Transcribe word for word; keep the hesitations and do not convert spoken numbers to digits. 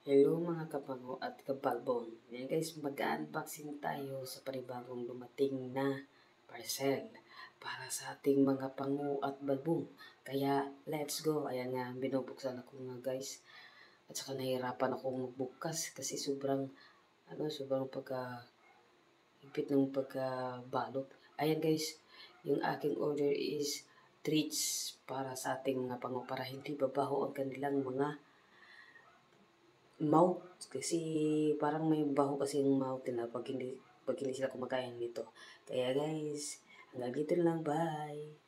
Hello mga kapango at kapalbon. Ngayon guys, mag-unboxing tayo sa panibagong dumating na parcel para sa ating mga pango at balbong. Kaya let's go. Ayan nga, binubuksan ako nga guys. At saka nahirapan akong magbukas kasi sobrang ano, sobrang pagka higpit ng pagkabalot. Ayan guys, yung aking order is treats para sa ating mga pango para hindi babaho ang kanilang mga mouth, kasi parang may baho kasi yung mouth nila pag hindi, pag hindi sila kumakain nito. Kaya guys, hanggang dito lang, bye!